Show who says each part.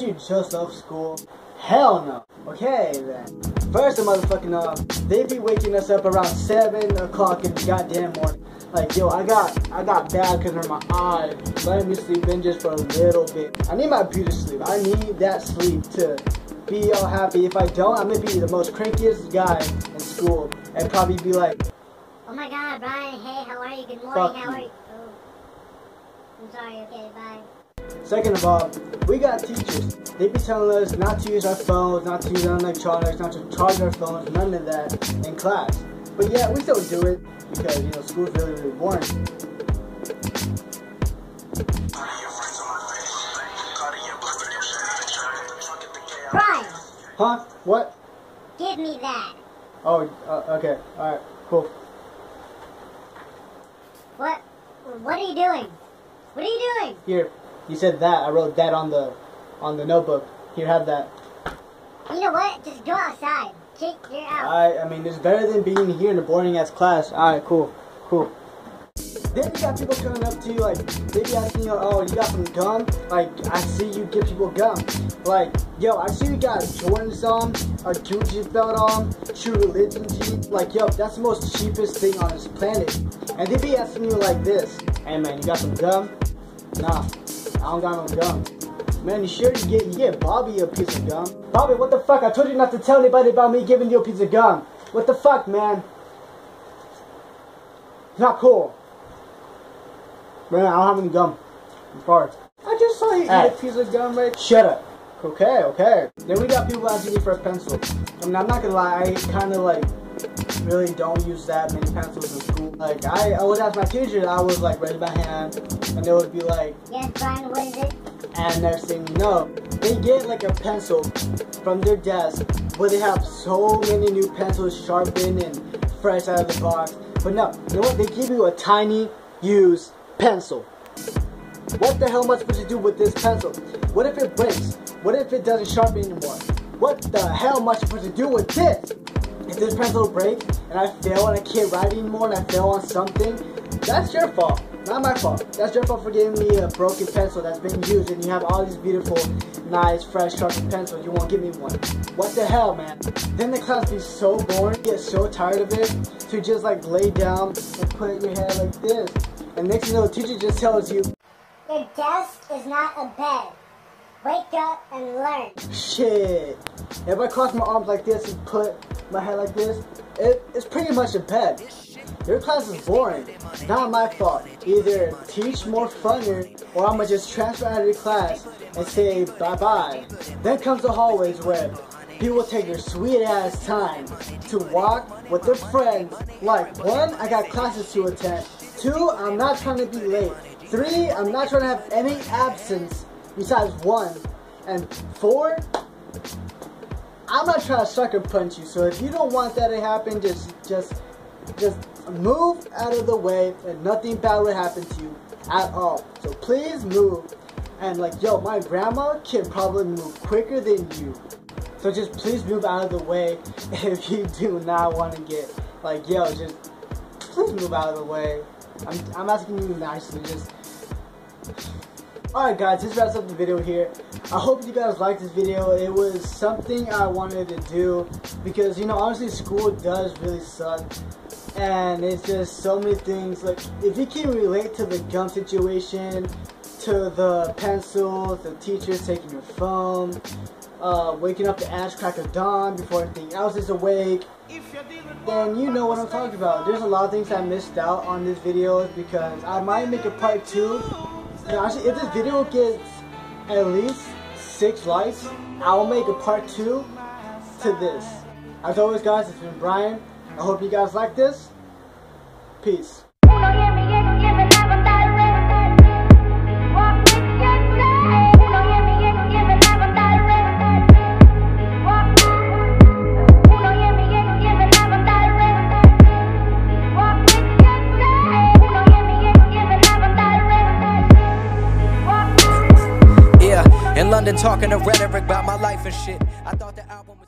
Speaker 1: you just love school? Hell no. Okay then. First of motherfucking all, they be waking us up around 7 o'clock in the goddamn morning. Like, yo, I got bad because of my eye. Letting me sleep in just for a little bit. I need my beauty sleep. I need that sleep to be all happy. If I don't, I'm gonna be the most crankiest guy in school and probably be like,
Speaker 2: oh my god, Brian, hey, how are you? Good morning,
Speaker 1: fuck
Speaker 2: how
Speaker 1: you.
Speaker 2: are you? Oh, I'm sorry, okay, bye.
Speaker 1: Second of all, we got teachers. They be telling us not to use our phones, not to use our electronics, not to charge our phones, none of that in class. But yeah, we still do it because, you know, school's really, really boring.
Speaker 2: Brian!
Speaker 1: Huh? What?
Speaker 2: Give me that.
Speaker 1: Oh, okay. Alright, cool.
Speaker 2: What are you doing? What are you doing?
Speaker 1: Here, you said that. I wrote that on the notebook. Here, have that.
Speaker 2: You know what? Just go outside. Kick, you're out.
Speaker 1: I mean, it's better than being here in a boring-ass class. Alright, cool. Then you got people coming up to you, like, they be asking you, oh, you got some gum? Like, I see you give people gum. Like, yo, I see you got Jordans on, a Gucci belt on, True Religion jeans. Like, yo, that's the most cheapest thing on this planet. And they be asking you like this, hey man, you got some gum? Nah, I don't got no gum. Man, you sure you get Bobby a piece of gum? Bobby, what the fuck? I told you not to tell anybody about me giving you a piece of gum. What the fuck, man? It's not cool. Man, I don't have any gum. I'm sorry. I just saw you eat a piece of gum, right? Shut up. Okay. Then we got people asking me for a pencil. I mean, I'm not gonna lie, I kinda like really don't use that many pencils in school. Like, I would ask my teacher, I was like, raise my hand, and they would be like,
Speaker 2: yes, Brian, what is it?
Speaker 1: and next thing you know, they get like a pencil from their desk, but they have so many new pencils sharpened and fresh out of the box. But no, you know what? They give you a tiny, used pencil. What the hell am I supposed to do with this pencil? What if it breaks? What if it doesn't sharpen anymore? What the hell am I supposed to do with this? If this pencil breaks and I fail and I can't write anymore and I fail on something, that's your fault, not my fault. That's your fault for giving me a broken pencil that's been used and you have all these beautiful, nice, fresh, sharpened pencils. You won't give me one. What the hell, man? Then the class be so boring, you get so tired of it, to just like lay down and put your head like this. And next thing you know, the teacher just tells you,
Speaker 2: your desk is not a bed. Wake up and learn.
Speaker 1: shit. If I cross my arms like this and put my head like this, it's pretty much a bed. Your class is boring. Not my fault. Either teach more funner, or I'm gonna just transfer out of your class and say bye-bye. Then comes the hallways where people take their sweet ass time to walk with their friends. Like, 1, I got classes to attend. 2, I'm not trying to be late. 3, I'm not trying to have any absence besides 1. And 4, I'm not trying to sucker punch you. So if you don't want that to happen, just move out of the way and nothing bad will happen to you at all. So please move. And like, yo, my grandma can probably move quicker than you. So just please move out of the way if you do not want to get, like, yo, just please move out of the way. I'm asking you nicely, just. Alright guys, this wraps up the video here. I hope you guys liked this video. It was something I wanted to do because, you know, honestly school does really suck. And it's just so many things. Like, if you can relate to the gum situation, to the pencils, the teachers taking your phone, waking up the ass crack of dawn before everything else is awake, then you know what I'm talking about. There's a lot of things I missed out on this video because I might make a part 2. And actually, if this video gets at least 6 likes, I will make a part 2 to this. As always guys, it's been Brian. I hope you guys like this. Peace.
Speaker 3: In London talking to rhetoric about my life and shit. I thought the album